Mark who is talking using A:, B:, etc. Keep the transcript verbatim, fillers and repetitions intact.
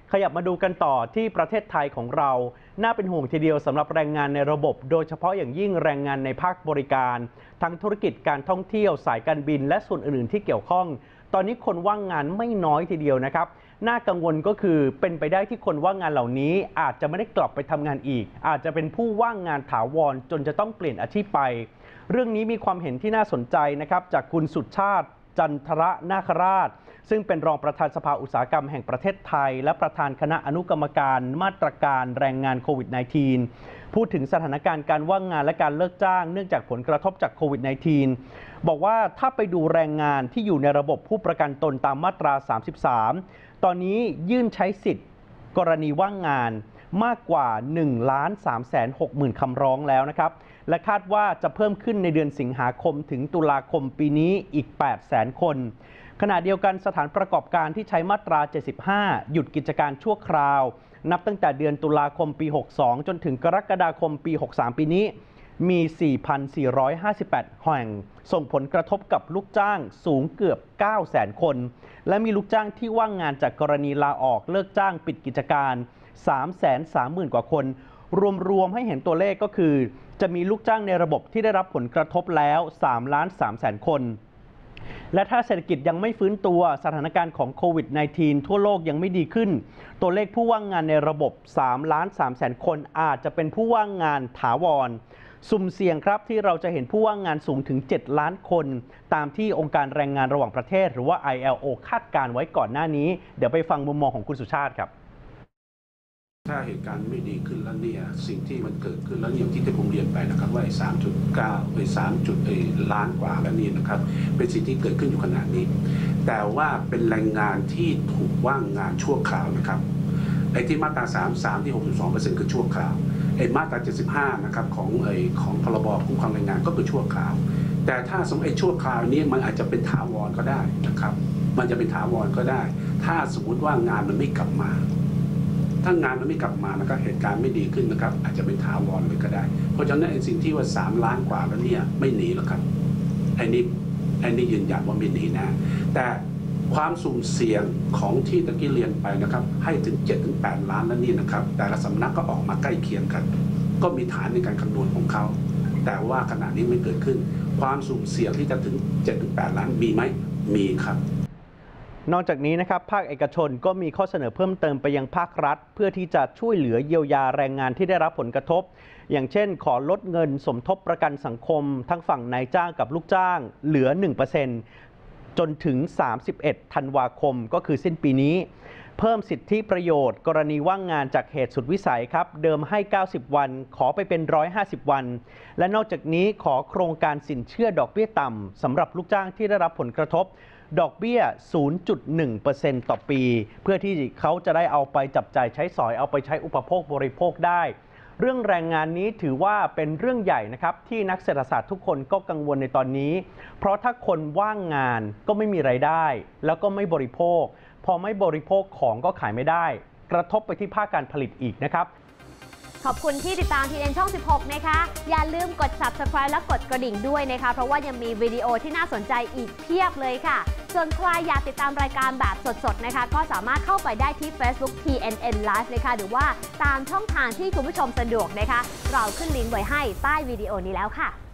A: ขยับมาดูกันต่อที่ประเทศไทยของเราน่าเป็นห่วงทีเดียวสำหรับแรงงานในระบบโดยเฉพาะอย่างยิ่งแรงงานในภาคบริการทั้งธุรกิจการท่องเที่ยวสายการบินและส่วนอื่นๆที่เกี่ยวข้องตอนนี้คนว่างงานไม่น้อยทีเดียวนะครับน่ากังวลก็คือเป็นไปได้ที่คนว่างงานเหล่านี้อาจจะไม่ได้กลับไปทำงานอีกอาจจะเป็นผู้ว่างงานถาวรจนจะต้องเปลี่ยนอาชีพไปเรื่องนี้มีความเห็นที่น่าสนใจนะครับจากคุณสุชาติจันทรนาคราชซึ่งเป็นรองประธานสภาอุตสาหกรรมแห่งประเทศไทยและประธานคณะอนุกรรมการมาตรการแรงงานโควิด สิบเก้า พูดถึงสถานการณ์การว่างงานและการเลิกจ้างเนื่องจากผลกระทบจากโควิด สิบเก้า บอกว่าถ้าไปดูแรงงานที่อยู่ในระบบผู้ประกันตนตามมาตรา สามสิบสาม ตอนนี้ยื่นใช้สิทธิ์กรณีว่างงานมากกว่า หนึ่งล้านสามแสนหกหมื่น คำร้องแล้วนะครับและคาดว่าจะเพิ่มขึ้นในเดือนสิงหาคมถึงตุลาคมปีนี้อีก แปดแสน คนขณะเดียวกันสถานประกอบการที่ใช้มาตรา เจ็ดสิบห้า หยุดกิจการชั่วคราวนับตั้งแต่เดือนตุลาคมปี หกสอง จนถึงกรกฎาคมปี หกสาม ปีนี้มี สี่พันสี่ร้อยห้าสิบแปด แห่งส่งผลกระทบกับลูกจ้างสูงเกือบ เก้าแสน คนและมีลูกจ้างที่ว่างงานจากกรณีลาออกเลิกจ้างปิดกิจการ สามแสนสามหมื่น กว่าคนรวมๆให้เห็นตัวเลขก็คือจะมีลูกจ้างในระบบที่ได้รับผลกระทบแล้ว สามล้านสามแสน คนและถ้าเศรษฐกิจยังไม่ฟื้นตัวสถานการณ์ของโควิด สิบเก้า ทั่วโลกยังไม่ดีขึ้นตัวเลขผู้ว่างงานในระบบ สามล้านสามแสน คนอาจจะเป็นผู้ว่างงานถาวรสุ่มเสี่ยงครับที่เราจะเห็นผู้ว่างงานสูงถึง เจ็ด ล้านคนตามที่องค์การแรงงานระหว่างประเทศหรือว่า ไอ แอล โอ คาดการไว้ก่อนหน้านี้เดี๋ยวไปฟังมุมมองของคุณสุชาติครับ
B: ถ้าเหตุการณ์ไม่ดีขึ้นแล้วเนี่ยสิ่งที่มันเกิดขึ้นแล้วอย่างที่ผมเรียนไปนะครับว่าไอ้สามจุดเก้าไอ้สามจุดล้านกว่าแล้วนี่นะครับเป็นสิ่งที่เกิดขึ้นอยู่ขณะนี้แต่ว่าเป็นแรงงานที่ถูกว่างงานชั่วคราวนะครับไอ้ที่มาตราสามสิบสามที่ หกสิบสองเปอร์เซ็นต์ คือชั่วคราวไอ้มาตราเจ็ดสิบห้านะครับของไอ้ของพรบคุ้มครองแรงงานก็คือชั่วคราวแต่ถ้าสมมติไอ้ชั่วคราวนี้มันอาจจะเป็นถาวรก็ได้นะครับมันจะเป็นถาวรก็ได้ถ้าสมมติว่างานมันไม่กลับมาถ้างานมันไม่กลับมานะครับเหตุการณ์ไม่ดีขึ้นนะครับอาจจะเป็นถาวรเลยก็ได้เพราะฉะนั้นไอ้สิ่งที่ว่าสามล้านกว่าแล้วเนี่ยไม่หนีหรอกครับไอ้นี่ไอ้นี่ยืนยันว่าไม่หนีนะแต่ความสุ่มเสี่ยงของที่ตะกี้เรียนไปนะครับให้ถึง เจ็ดถึงแปด ล้านแล้วนี่นะครับแต่ละสำนักก็ออกมาใกล้เคียงกันก็มีฐานในการคำนวณของเขาแต่ว่าขณะนี้ไม่เกิดขึ้นความสุ่มเสี่ยงที่จะถึง เจ็ดถึงแปด ล้านมีไหมมีครับ
A: นอกจากนี้นะครับภาคเอกชนก็มีข้อเสนอเพิ่มเติมไปยังภาครัฐเพื่อที่จะช่วยเหลือเยียวยาแรงงานที่ได้รับผลกระทบอย่างเช่นขอลดเงินสมทบประกันสังคมทั้งฝั่งนายจ้างกับลูกจ้างเหลือ หนึ่งเปอร์เซ็นต์ จนถึงสามสิบเอ็ดธันวาคมก็คือสิ้นปีนี้เพิ่มสิทธิประโยชน์กรณีว่างงานจากเหตุสุดวิสัยครับเดิมให้เก้าสิบวันขอไปเป็นหนึ่งร้อยห้าสิบวันและนอกจากนี้ขอโครงการสินเชื่อดอกเบี้ยต่ำสำหรับลูกจ้างที่ได้รับผลกระทบดอกเบี้ย ศูนย์จุดหนึ่งเปอร์เซ็นต์ ต่อปีเพื่อที่เขาจะได้เอาไปจับจ่ายใช้สอยเอาไปใช้อุปโภคบริโภคได้เรื่องแรงงานนี้ถือว่าเป็นเรื่องใหญ่นะครับที่นักเศรษฐศาสตร์ทุกคนก็กังวลในตอนนี้เพราะถ้าคนว่างงานก็ไม่มีรายได้แล้วก็ไม่บริโภคพอไม่บริโภคของก็ขายไม่ได้กระทบไปที่ภาคการผลิตอีกนะครับ
C: ขอบคุณที่ติดตาม ที เอ็น ช่อง สิบหก นะคะอย่าลืมกด ซับสไครบ์ และกดกระดิ่งด้วยนะคะเพราะว่ายังมีวิดีโอที่น่าสนใจอีกเพียบเลยค่ะส่วนใครอยากติดตามรายการแบบสดๆนะคะก็สามารถเข้าไปได้ที่ Facebook ที เอ็น เอ็น Live เลยค่ะหรือว่าตามช่องทางที่คุณผู้ชมสะดวกนะคะเราขึ้นลิงก์ไว้ให้ใต้วิดีโอนี้แล้วค่ะ